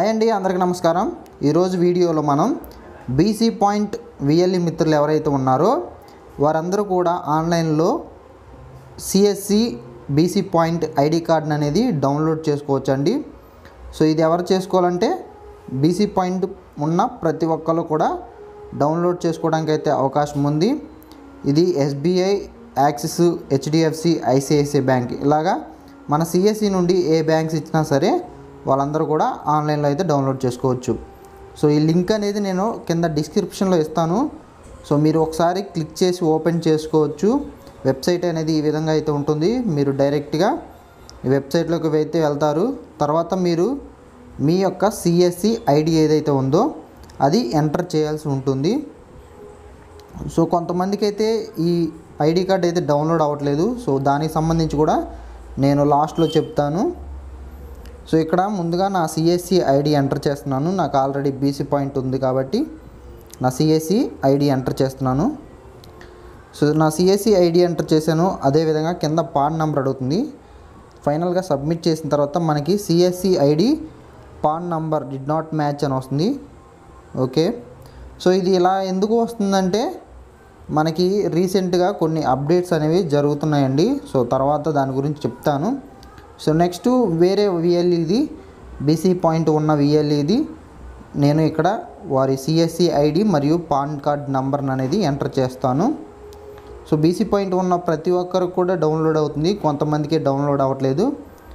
Hi అండి, అందరికీ నమస్కారం. ఈరోజు వీడియోలో మనం బీసీ పాయింట్ విఎల్ఈ మిత్రులు ఎవరైతే ఉన్నారో వారందరూ కూడా ఆన్లైన్లో CSC BC point ID card అనేది డౌన్లోడ్ చేసుకోవచ్చండి. సో ఇది ఎవరు చేసుకోవాలంటే బీసీ పాయింట్ ఉన్న ప్రతి ఒక్కరు కూడా డౌన్లోడ్ చేసుకోవడానికి అయితే అవకాశం ఉంది. ఇది SBI, Axis, HDFC, ICICI bank ఇలాగా మన సిఎస్సి నుండి ఏ బ్యాంక్స్ ఇచ్చినా సరే వాళ్ళందరూ కూడా ఆన్లైన్లో అయితే డౌన్లోడ్ చేసుకోవచ్చు. సో ఈ లింక్ అనేది నేను కింద డిస్క్రిప్షన్లో ఇస్తాను. సో మీరు ఒకసారి క్లిక్ చేసి ఓపెన్ చేసుకోవచ్చు. వెబ్సైట్ అనేది ఈ విధంగా అయితే ఉంటుంది. మీరు డైరెక్ట్గా ఈ వెబ్సైట్లోకి అయితే వెళ్తారు. తర్వాత మీరు మీ యొక్క సిఎస్సి ఐడి ఏదైతే ఉందో అది ఎంటర్ చేయాల్సి ఉంటుంది. సో కొంతమందికి అయితే ఈ ఐడి కార్డ్ అయితే డౌన్లోడ్ అవ్వట్లేదు. సో దానికి సంబంధించి కూడా నేను లాస్ట్లో చెప్తాను. సో ఇక్కడ ముందుగా నా సిఎస్సి ఐడి ఎంటర్ చేస్తున్నాను. నాకు ఆల్రెడీ బీసీ పాయింట్ ఉంది కాబట్టి నా సిఎస్సి ఐడి ఎంటర్ చేస్తున్నాను. సో నా సిఎస్సి ఐడి ఎంటర్ చేశాను. అదేవిధంగా కింద పాన్ నెంబర్ అడుగుతుంది. ఫైనల్గా సబ్మిట్ చేసిన తర్వాత మనకి CSC ID PAN number did not match అని వస్తుంది. ఓకే, సో ఇది ఇలా ఎందుకు వస్తుందంటే మనకి రీసెంట్గా కొన్ని అప్డేట్స్ అనేవి జరుగుతున్నాయండి. సో తర్వాత దాని గురించి చెప్తాను. సో నెక్స్ట్ వేరే విఎల్ఈది బీసీ పాయింట్ ఉన్న విఎల్ఈది నేను ఇక్కడ వారి సిఎస్సి ఐడి మరియు పాన్ కార్డ్ నంబర్ అనేది ఎంటర్ చేస్తాను. సో బీసీ పాయింట్ ఉన్న ప్రతి ఒక్కరికి కూడా డౌన్లోడ్ అవుతుంది, కొంతమందికి డౌన్లోడ్ అవ్వట్లేదు.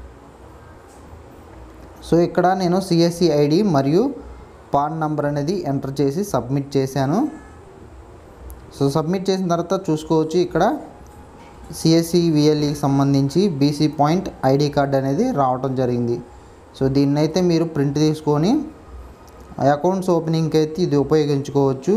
సో ఇక్కడ నేను సిఎస్సి ఐడి మరియు పాన్ నంబర్ అనేది ఎంటర్ చేసి సబ్మిట్ చేశాను. సో సబ్మిట్ చేసిన తర్వాత చూసుకోవచ్చు ఇక్కడ సిఎస్సి విఎల్ఈకి సంబంధించి బీసీ పాయింట్ ఐడి కార్డ్ అనేది రావటం జరిగింది. సో దీన్ని అయితే మీరు ప్రింట్ తీసుకొని అకౌంట్స్ ఓపెనింగ్కి అయితే ఇది ఉపయోగించుకోవచ్చు.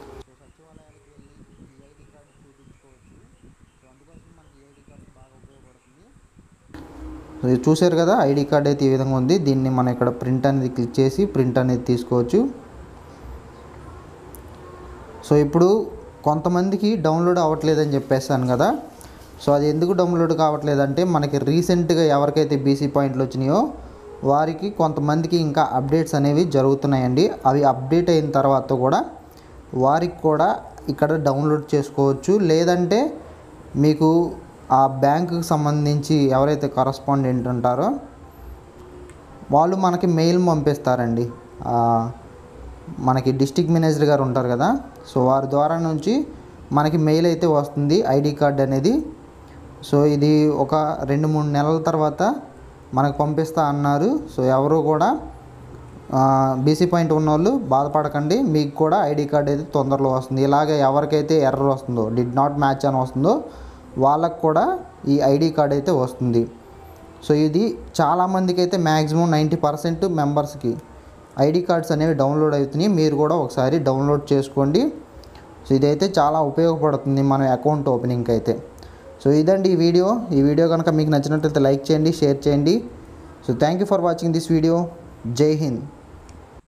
ఇది చూశారు కదా, ఐడి కార్డ్ అయితే ఈ విధంగా ఉంది. దీన్ని మనం ఇక్కడ ప్రింట్ అనేది క్లిక్ చేసి ప్రింట్ అనేది తీసుకోవచ్చు. సో ఇప్పుడు కొంతమందికి డౌన్లోడ్ అవ్వట్లేదని చెప్పేసాను కదా. సో అది ఎందుకు డౌన్లోడ్ కావట్లేదంటే మనకి రీసెంట్గా ఎవరికైతే బీసీ పాయింట్లు వచ్చినాయో వారికి కొంతమందికి ఇంకా అప్డేట్స్ అనేవి జరుగుతున్నాయండి. అవి అప్డేట్ అయిన తర్వాత కూడా వారికి కూడా ఇక్కడ డౌన్లోడ్ చేసుకోవచ్చు. లేదంటే మీకు ఆ బ్యాంకుకి సంబంధించి ఎవరైతే కరస్పాండెంట్ ఉంటారో వాళ్ళు మనకి మెయిల్ పంపిస్తారండి. మనకి డిస్ట్రిక్ట్ మేనేజర్ గారు ఉంటారు కదా, సో వారి ద్వారా నుంచి మనకి మెయిల్ అయితే వస్తుంది ఐడి కార్డ్ అనేది. సో ఇది ఒక 2-3 నెలల తర్వాత మనకు పంపిస్తా అన్నారు. సో ఎవరు కూడా బీసీ పాయింట్ ఉన్న వాళ్ళు బాధపడకండి, మీకు కూడా ఐడి కార్డ్ అయితే తొందరలో వస్తుంది. ఇలాగే ఎవరికైతే ఎర్రర్ వస్తుందో, డిడ్ నాట్ మ్యాచ్ అని వస్తుందో వాళ్ళకు కూడా ఈ ఐడి కార్డ్ అయితే వస్తుంది. సో ఇది చాలామందికి అయితే మ్యాక్సిమం 90% మెంబర్స్కి ఐడి కార్డ్స్ అనేవి డౌన్లోడ్ అవుతున్నాయి. మీరు కూడా ఒకసారి డౌన్లోడ్ చేసుకోండి. సో ఇదైతే చాలా ఉపయోగపడుతుంది మన అకౌంట్ ఓపెనింగ్కి అయితే. సో ఇదండి ఈ వీడియో కనుక మీకు నచ్చినట్లయితే లైక్ చేయండి, షేర్ చేయండి. So thank you for watching this video. Jai Hind.